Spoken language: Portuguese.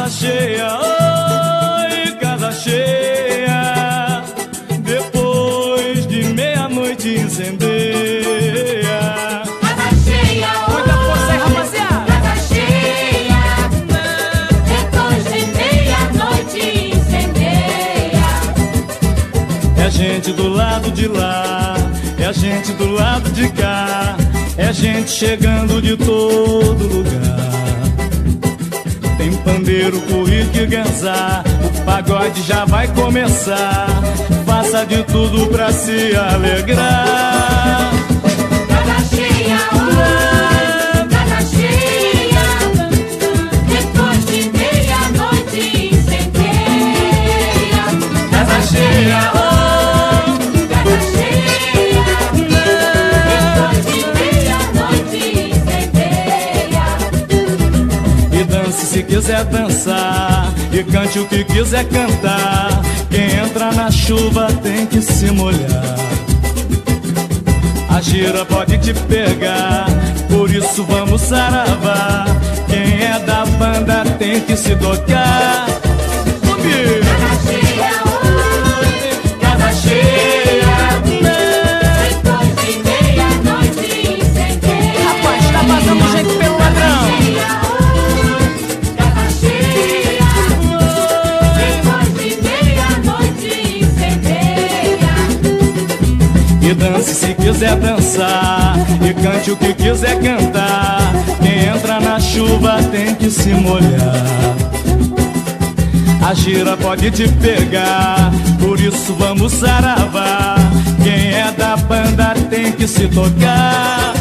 casa cheia, oi, casa cheia. Depois de meia-noite incendeia. Casa cheia, Muita força aí, rapaziada. casa cheia. Depois de meia-noite incendeia. É gente do lado de lá, é gente do lado de cá, é gente chegando de todo lugar. Tem pandeiro, currico e ganzá, o pagode já vai começar. Faça de tudo pra se alegrar. Casa cheia, casa cheia. Depois de meia-noite incendeia. Casa cheia, Casa cheia. Depois de meia-noite incendeia. e dance se quiser dançar, e cante o que quiser cantar. Quem entra na chuva tem que se molhar. A gira pode te pegar, por isso vamos saravar. Quem é da banda tem que se tocar. Comigo. Casa cheia, depois de meia-noite incendeia. Rapaz, tá vazando gente pelo ladrão. Casa cheia, depois de meia-noite incendeia. E dance se quiser dançar, e cante o que quiser cantar. Quem entra na chuva tem que se molhar. A gira pode te pegar, por isso vamos saravar. Quem é da banda tem que se tocar.